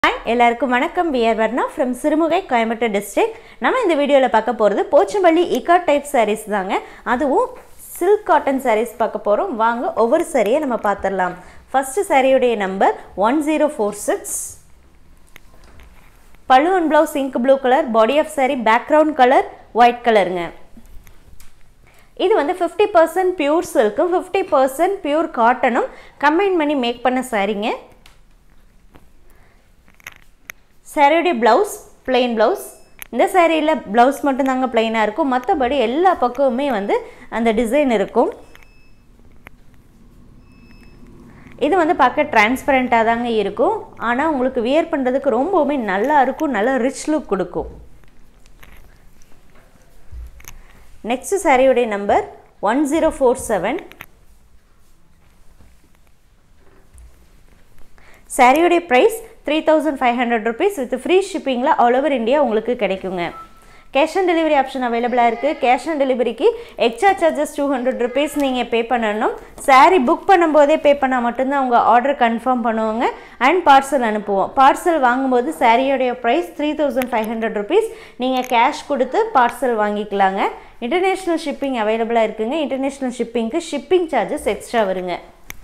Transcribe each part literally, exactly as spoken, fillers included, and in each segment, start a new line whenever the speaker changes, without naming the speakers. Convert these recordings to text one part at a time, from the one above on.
Hi, எல்லாருக்கும் வணக்கம். We are Varnaa from Sirumugai, Coimbatore district. நம்ம இந்த வீடியோல பார்க்க போறது Pochampally Ikkat type sarees தாங்க. அதுவும் silk cotton sarees பார்க்க போறோம். வாங்க ஒவ்வொரு சாரியை நம்ம பார்த்தறலாம். First saree உடைய number one zero four six. Pallu and blouse ink blue color, body of saree background color white colorங்க. இது வந்து fifty percent pure silk, fifty percent pure cotton combine பண்ணி மேக் பண்ண சாரீங்க. Saree blouse plain blouse. இந்த சாரியில blouse மட்டும் தாங்க plain-ஆ இருக்கும். மத்தபடி எல்லா பக்கமுமே வந்து அந்த டிசைன் இருக்கும். இது வந்து பார்க்க டிரான்ஸ்பரண்டா தாங்க இருக்கும். ஆனா உங்களுக்கு wear பண்றதுக்கு ரொம்பவே நல்லா இருக்கும். நல்ல rich look கொடுக்கும். Next saree உடைய number one zero four seven. Saree உடைய price three thousand five hundred rupees with free shipping la all over India உங்களுக்கு கிடைக்குங்க. Cash on delivery option available இருக்கு. Cash on delivery க்கு extra charges two hundred rupees நீங்க pay பண்ணனும். saree book பண்ணும்போதே pay பண்ணா மட்டும் தான் உங்க ஆர்டர் கன்ஃபார்ம் பண்ணுவாங்க and parcel அனுப்புவோம். parcel வாங்கும்போது saree உடைய price three thousand five hundred rupees நீங்க cash கொடுத்து parcel வாங்கிக்கலாங்க. international shipping available இருக்குங்க. international shipping க்கு shipping charges extra வருங்க.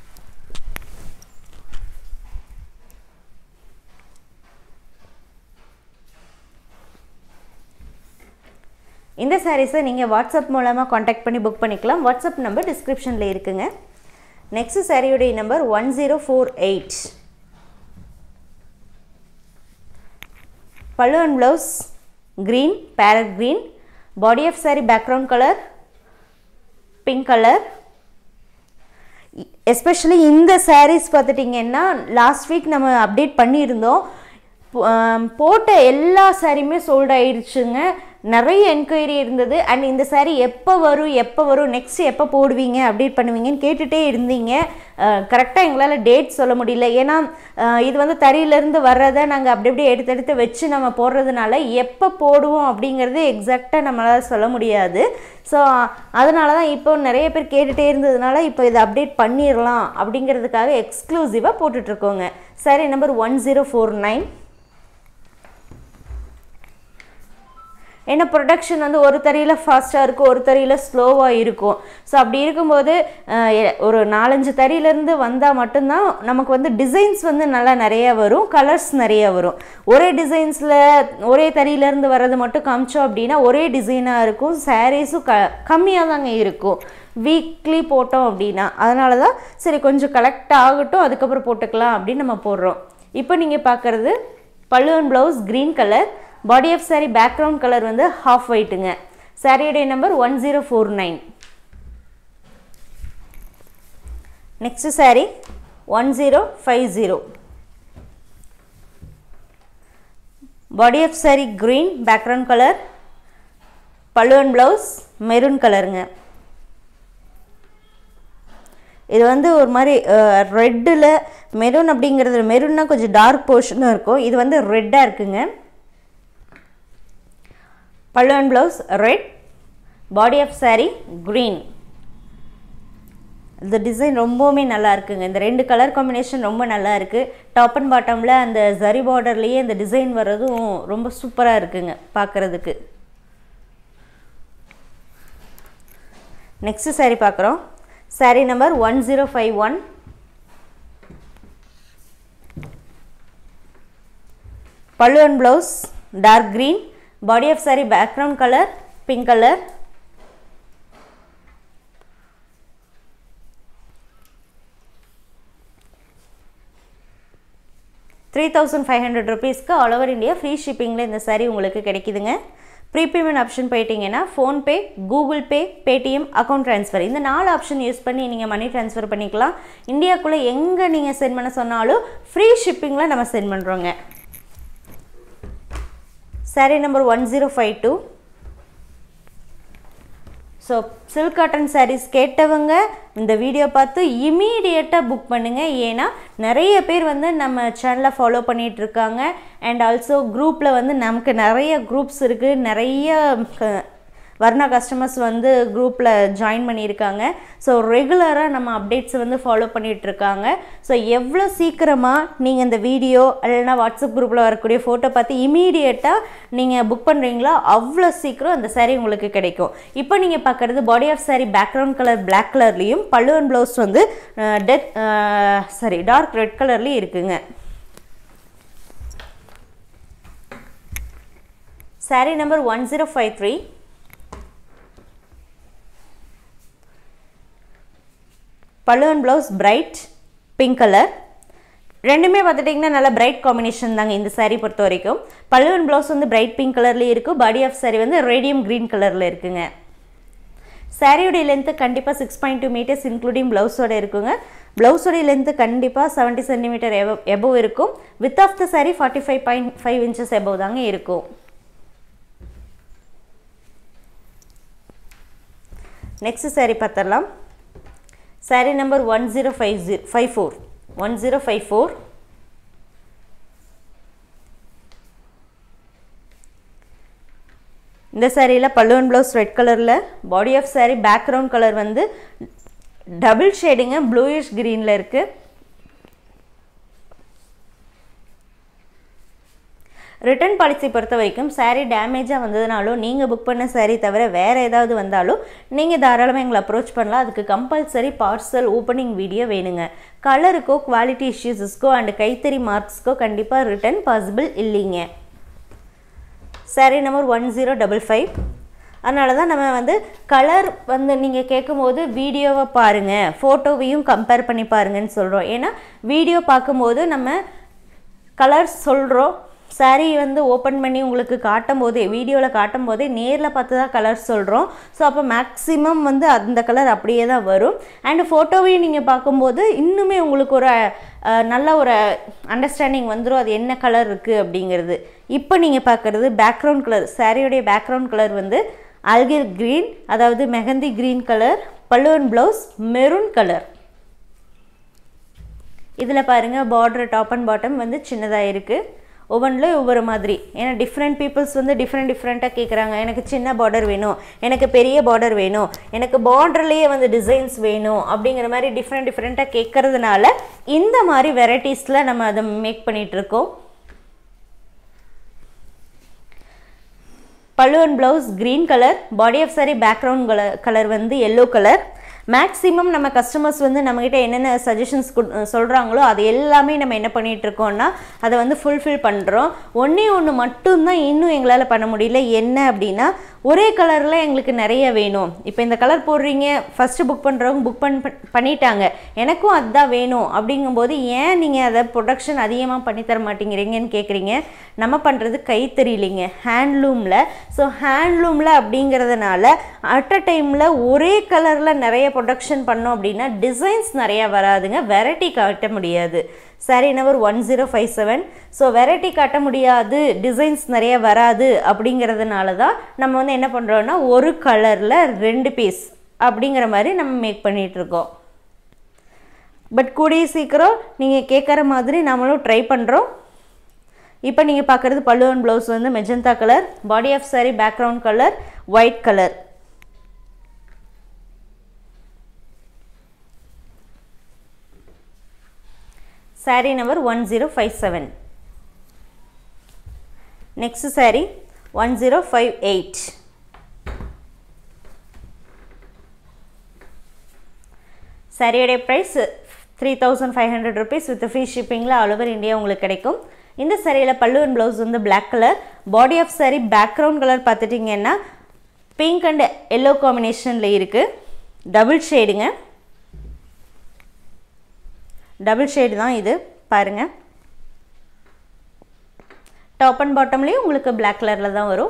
இந்த சாரீஸை நீங்க வாட்ஸ்அப் மூலமா कांटेक्ट பண்ணி புக் பண்ணிக்கலாம். வாட்ஸ்அப் நம்பர் டிஸ்கிரிப்ஷன்ல இருக்குங்க. நெக்ஸ்ட் சாரி உடைய number one zero four eight. Pallu and blouse green, parrot green, body of saree background color pink color. Especially இந்த sarees பார்த்துட்டீங்கன்னா லாஸ்ட் வீக் நம்ம அப்டேட் பண்ணியிருந்தோம். போட்ட எல்லா சாரியுமே சோல்ட் ஆயிடுச்சுங்க. நிறைய என்கொயரி இருந்தது and இந்த சாரி எப்போ வரும் எப்போ வரும் நெக்ஸ்ட் எப்போ போடுவீங்க அப்டேட் பண்ணுவீங்கன்னு கேட்டுட்டே இருந்தீங்க. கரெக்டாக எங்களால் டேட் சொல்ல முடியல. ஏன்னா இது வந்து தறியிலேருந்து வர்றதை நாங்கள் அப்படி அப்படியே எடுத்து எடுத்து வச்சு நம்ம போடுறதுனால எப்போ போடுவோம் அப்படிங்கிறது எக்ஸாக்டாக நம்மளால் சொல்ல முடியாது. ஸோ அதனால தான் இப்போ நிறைய பேர் கேட்டுகிட்டே இருந்ததுனால இப்போ இதை அப்டேட் பண்ணிடலாம் அப்படிங்கிறதுக்காக எக்ஸ்க்ளூசிவாக போட்டுட்ருக்கோங்க. Sari number one zero four nine. ஏன்னா ப்ரொடக்ஷன் வந்து ஒரு தறியில் ஃபாஸ்ட்டாக இருக்கும், ஒரு தறியில் ஸ்லோவாக இருக்கும். ஸோ அப்படி இருக்கும்போது ஒரு நாலஞ்சு தறியிலேருந்து வந்தால் மட்டும்தான் நமக்கு வந்து டிசைன்ஸ் வந்து நல்லா நிறையா வரும், கலர்ஸ் நிறையா வரும். ஒரே டிசைன்ஸில் ஒரே தறியிலேருந்து வர்றது மட்டும் காமிச்சோம் அப்படின்னா ஒரே டிசைனாக இருக்கும், சாரீஸும் க கம்மியாக தாங்க இருக்கும் வீக்லி போட்டோம் அப்படின்னா. அதனால தான் சரி கொஞ்சம் கலெக்ட் ஆகட்டும் அதுக்கப்புறம் போட்டுக்கலாம் அப்படின்னு நம்ம போடுறோம். இப்போ நீங்கள் பார்க்குறது pallu and blouse green colour, body of saree background color வந்து half whiteங்க. saree உடைய number one zero four nine. next saree one zero five zero. body of saree green background color, pallu and blouse maroon colorங்க. இது வந்து ஒரு மாதிரி ரெட்டில் maroon அப்படிங்கிறது, மெரூன்னா கொஞ்சம் டார்க் போர்ஷனாக இருக்கும், இது வந்து ரெட்டாக இருக்குங்க. Pallu and blouse red, body of saree green. இந்த டிசைன் ரொம்பவுமே நல்லா இருக்குங்க. இந்த ரெண்டு கலர் காம்பினேஷன் ரொம்ப நல்லா இருக்கு. டாப் அண்ட் பாட்டமில் அந்த ஜரி பார்டர்லேயே இந்த டிசைன் வர்றதும் ரொம்ப சூப்பராக இருக்குங்க பார்க்குறதுக்கு. நெக்ஸ்ட் சாரீ பார்க்குறோம். Sari number one zero five one. Pallu and blouse dark green, body of saree background color pink color. three thousand five hundred rupees க்கு all over India free shippingல இந்த saree உங்களுக்கு கிடைக்குதுங்க. ப்ரீபேமெண்ட் ஆப்ஷன் போயிட்டீங்கன்னா PhonePe, Google Pay, Paytm, account transfer இந்த நாலு option use பண்ணி நீங்கள் மணி ட்ரான்ஸ்ஃபர் பண்ணிக்கலாம். இந்தியாவுக்குள்ளே எங்கே நீங்கள் சென்ட் பண்ண சொன்னாலும் ஃப்ரீ ஷிப்பிங்கில் நம்ம சென்ட் பண்ணுறோங்க. saree number one zero five two. So silk cotton sarees கேட்டவங்க இந்த வீடியோ பார்த்து இமீடியட்டாக புக் பண்ணுங்கள். ஏன்னா நிறைய பேர் வந்து நம்ம சேனலை ஃபாலோ பண்ணிகிட்டு இருக்காங்க அண்ட் ஆல்சோ குரூப்பில் வந்து நமக்கு நிறைய குரூப்ஸ் இருக்குது, நிறைய வர்ணா கஸ்டமர்ஸ் வந்து குரூப்பில் ஜாயின் பண்ணியிருக்காங்க. ஸோ ரெகுலராக நம்ம அப்டேட்ஸை வந்து ஃபாலோ பண்ணிகிட்ருக்காங்க. ஸோ எவ்வளோ சீக்கிரமாக நீங்கள் இந்த வீடியோ இல்லைனா வாட்ஸ்அப் குரூப்பில் வரக்கூடிய ஃபோட்டோ பார்த்து இமீடியட்டாக நீங்கள் புக் பண்ணுறீங்களோ அவ்வளோ சீக்கிரம் அந்த சாரீ உங்களுக்கு கிடைக்கும். இப்போ நீங்கள் பார்க்குறது body of saree background colour black கலர்லேயும் பல்லு அண்ட் ப்ளவுஸ் வந்து டெத் சாரி டார்க் ரெட் கலர்லேயும் இருக்குங்க. Saree number one zero five three. Pallu and blouse bright pink colour. ரெண்டுமே பார்த்துட்டிங்கன்னா நல்லா பிரைட் காம்பினேஷன் தாங்க இந்த சாரீ பொறுத்த வரைக்கும். பல்லு அண்ட் ப்ளவுஸ் வந்து பிரைட் பிங்க் கலர்லேயே இருக்கும். பாடி ஆஃப் சாரீ வந்து ரேடியம் க்ரீன் கலரில் இருக்குங்க. சாரியோடைய லென்த்து கண்டிப்பாக six point two metres including ப்ளவுஸோட இருக்குங்க. ப்ளவுஸோடைய லென்த்து கண்டிப்பாக செவன்ட்டி சென்டிமீட்டர் எபோ எபோவ் இருக்கும். With of the saree forty five point five inches above தாங்க இருக்கும். நெக்ஸ்ட் சாரீ பார்த்துடலாம். Saree number one zero five zero five four one zero five four. இந்த சாரியில் பல்லு அண்ட் ப்ளவுஸ் ரெட் கலரில், body of saree background colour வந்து double ஷேடுங்க bluish க்ரீனில் இருக்குது. ரிட்டர்ன் பாலிசி பொறுத்த வரைக்கும் சாரீ டேமேஜாக வந்ததுனாலும் நீங்கள் புக் பண்ண சாரீ தவிர வேறு ஏதாவது வந்தாலும் நீங்கள் தாராளமாக எங்களை அப்ரோச் பண்ணலாம். அதுக்கு கம்பல்சரி பார்சல் ஓப்பனிங் வீடியோ வேணுங்க. கலருக்கோ குவாலிட்டி இஷ்யூஸஸ்க்கோ அண்ட் கைத்தறி மார்க்ஸ்க்கோ கண்டிப்பாக ரிட்டர்ன் பாசிபிள் இல்லைங்க. Saree number one zero double five. அதனால தான் நம்ம வந்து கலர் வந்து நீங்கள் கேட்கும்போது வீடியோவை பாருங்கள், ஃபோட்டோவையும் கம்பேர் பண்ணி பாருங்கன்னு சொல்கிறோம். ஏன்னா வீடியோ பார்க்கும்போது நம்ம கலர் சொல்கிறோம், சாரீ வந்து ஓப்பன் பண்ணி உங்களுக்கு காட்டும் போதே வீடியோவில் காட்டும் போதே நேரில் பார்த்து தான் கலர் சொல்கிறோம். ஸோ அப்போ மேக்ஸிமம் வந்து அந்த கலர் அப்படியே தான் வரும். அண்டு ஃபோட்டோவையும் நீங்கள் பார்க்கும்போது இன்னுமே உங்களுக்கு ஒரு நல்ல ஒரு அண்டர்ஸ்டாண்டிங் வந்துடும் அது என்ன கலர் இருக்குது அப்படிங்கிறது. இப்போ நீங்கள் பார்க்குறது பேக்ரவுண்ட் கலர். சாரியோடைய பேக்ரவுண்ட் கலர் வந்து ஆல்கிர் க்ரீன், அதாவது mehndi green colour. Pallu and blouse maroon colour. இதில் பாருங்கள் பார்டர் டாப் அண்ட் பாட்டம் வந்து சின்னதாக இருக்குது. ஒவ்வொன்றில் ஒவ்வொரு மாதிரி. ஏன்னா டிஃப்ரெண்ட் பீப்புள்ஸ் வந்து டிஃப்ரெண்ட் டிஃப்ரெண்ட்டாக கேட்குறாங்க. எனக்கு சின்ன பார்டர் வேணும், எனக்கு பெரிய பார்டர் வேணும், எனக்கு பார்டர்லேயே வந்து டிசைன்ஸ் வேணும் அப்படிங்கிற மாதிரி டிஃப்ரெண்ட் டிஃப்ரெண்ட்டாக கேட்குறதுனால இந்த மாதிரி வெரைட்டிஸில் நம்ம அதை மேக் பண்ணிகிட்ருக்கோம். Pallu and blouse green colour. Body of saree background colour colour வந்து எல்லோ கலர். மேக்ஸிமம் நம்ம கஸ்டமர்ஸ் வந்து நம்மக்கிட்ட என்னென்ன சஜஷன்ஸ் சொல்கிறாங்களோ அது எல்லாமே நம்ம என்ன பண்ணிகிட்ருக்கோன்னா அதை வந்து ஃபுல்ஃபில் பண்ணுறோம். ஒன்றே ஒன்று மட்டும்தான் இன்னும் எங்களால் பண்ண முடியல. என்ன அப்படின்னா ஒரே கலரில் எங்களுக்கு நிறைய வேணும். இப்போ இந்த கலர் போடுறீங்க, ஃபஸ்ட்டு புக் பண்ணுறவங்க புக் பண் பண்ணிட்டாங்க, எனக்கும் அதுதான் வேணும் அப்படிங்கும்போது ஏன் நீங்கள் அதை ப்ரொடக்ஷன் அதிகமாக பண்ணித்தர மாட்டேங்கிறீங்கன்னு கேட்குறீங்க. நம்ம பண்ணுறது கைத்தறியிலைங்க, ஹேண்ட்லூமில். ஸோ ஹேண்ட்லூமில் அப்படிங்கிறதுனால அட் அ டைமில் ஒரே கலரில் நிறைய ப்ரொடக்ஷன் பண்ணோம் அப்படின்னா டிசைன்ஸ் நிறையா வராதுங்க, வெரைட்டி காட்ட முடியாது. Saree number one zero five seven. So variety காட்ட முடியாது, டிசைன்ஸ் நிறைய வராது அப்படிங்கிறதுனால தான் நம்ம வந்து என்ன பண்ணுறோன்னா ஒரு கலரில் ரெண்டு பீஸ் அப்படிங்கிற மாதிரி நம்ம மேக் பண்ணிகிட்ருக்கோம். பட் கூடிய சீக்கிரம் நீங்கள் கேட்குற மாதிரி நம்மளும் ட்ரை பண்ணுறோம். இப்போ நீங்கள் பார்க்குறது பல்லு அண்ட் ப்ளவுஸ் வந்து magenta colour. Body of saree background colour white colour. Saree number one zero five seven. Next saree one zero five eight. சாரியோடைய price three thousand five hundred rupees with free ஷிப்பிங்கில் all over India உங்களுக்கு கிடைக்கும். இந்த சாரியில் pallu and blouse வந்து black colour. Body of saree background colour பார்த்துட்டிங்கன்னா pink and yellow காம்பினேஷனில் இருக்குது. டபுள் ஷேடுங்க, டபுள் ஷேடு தான் இது பாருங்கள். டாப் அண்ட் பாட்டம்லேயும் உங்களுக்கு பிளாக் கலரில் தான் வரும்.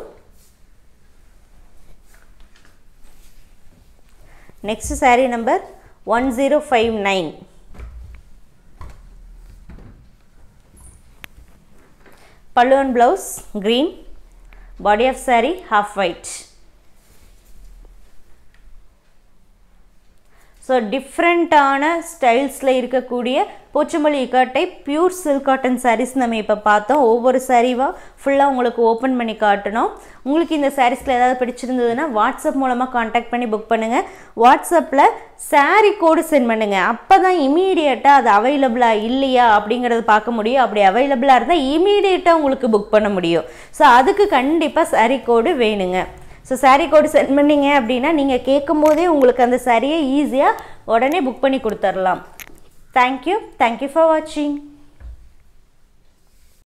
Next saree number one zero five nine. Pallu and blouse green. Body of saree half white. So டிஃப்ரெண்ட்டான ஸ்டைல்ஸில் இருக்கக்கூடிய போச்சம்பள்ளி இக்கட்டை பியூர் சில்க் காட்டன் சாரீஸ் நம்ம இப்போ பார்த்தோம். ஒவ்வொரு சாரீவாக ஃபுல்லாக உங்களுக்கு ஓப்பன் பண்ணி காட்டணும். உங்களுக்கு இந்த சாரீஸில் ஏதாவது பிடிச்சிருந்ததுன்னா வாட்ஸ்அப் மூலமாக காண்டாக்ட் பண்ணி புக் பண்ணுங்கள். வாட்ஸ்அப்பில் சாரீ கோடு சென்ட் பண்ணுங்கள். அப்போ தான் இமீடியட்டாக அது அவைலபிளாக இல்லையா அப்படிங்கிறது பார்க்க முடியும். அப்படி அவைலபிளாக இருந்தால் இமீடியட்டாக உங்களுக்கு புக் பண்ண முடியும். ஸோ அதுக்கு கண்டிப்பாக சாரீ கோடு வேணுங்க. ஸோ சாரீ கோடு சென்ட் பண்ணிங்க அப்படின்னா நீங்கள் கேட்கும் போதே உங்களுக்கு அந்த சாரியை ஈஸியாக உடனே புக் பண்ணி கொடுத்துடலாம். தேங்க்யூ தேங்க்யூ ஃபார் வாட்சிங்.